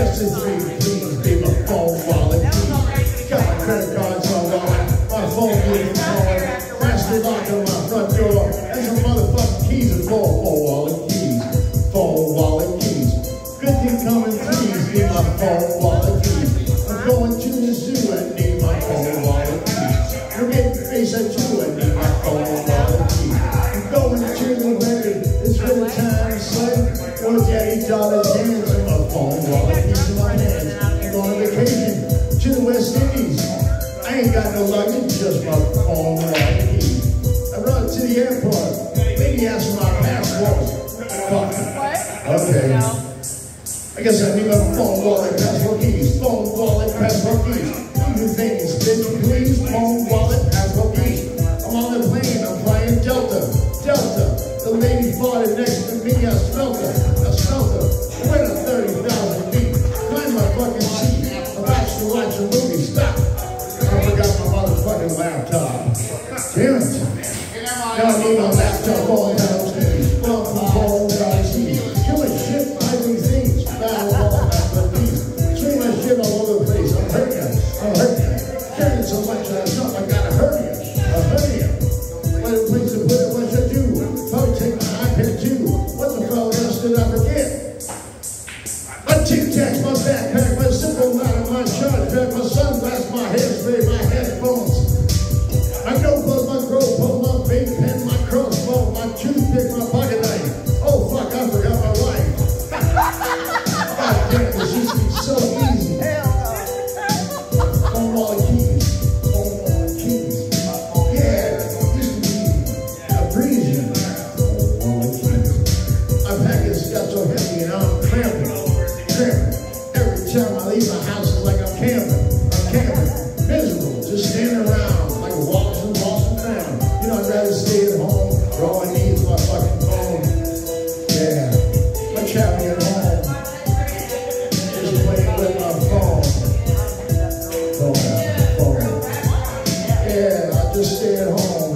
63, please be my phone wallet. Got my credit cards on wallet. My phone is calling. Faster lock on my front door. And some motherfucking keys are phone wallet keys. Phone wallet keys. Good thing coming, please be my phone wallet keys. I'm going to the zoo and need my phone wallet keys. I'm getting face at you and need my phone wallet keys. I'm going to the record. It's really time to slay. $48 dance in my phone wallet keys in my hands. I'm going on vacation to the West Indies. I ain't got no luggage, just my phone wallet keys. I run to the airport. Lady asked for my passport. Fuck. Okay. I guess I need my phone wallet, passport keys. Phone wallet, passport keys. Even things, bitch, please. Phone wallet, passport keys. I'm on the plane, I'm flying Delta. The lady farted next to me, I smelt her. Went up 30,000 feet. Climb my fucking seat. I'm about to watch a movie. Stop. I forgot my motherfucking laptop. Damn it. Now I need my laptop all down keys. Phone keys. Killing shit, hiding things. Swing my shit all over the place. I'm hurting. Carrying so much that I thought I got a hernia. What a place to put it, what should I do? Probably take my iPad too. What the hell else did I forget? My Tic Tacs, my backpack, my simple ladder, my charge pack, my sunglasses, my hairspray, my headphones, my notebook, my grow pole, my vape pen, my crossbow, my toothpick, my pocket knife. Oh fuck, I forgot my wife. God damn, this used to be so easy. Phone wallet keys. Yeah, it used to be a breezy. Phone wallet keys. My package got so heavy and I'm cramping. Every time I leave my house, it's like I'm camping. Miserable, just standing around like a walks and found. You know, I'd rather stay at home, all I need is my fucking phone. Yeah, much happier at home. Just playing with my phone. Phone. Yeah, I just stay at home.